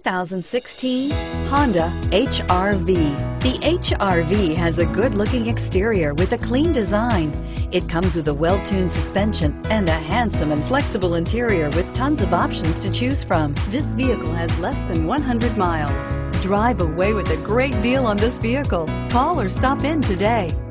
2016 Honda HR-V. The HR-V has a good-looking exterior with a clean design. It comes with a well-tuned suspension and a handsome and flexible interior with tons of options to choose from. This vehicle has less than 100 miles. Drive away with a great deal on this vehicle. Call or stop in today.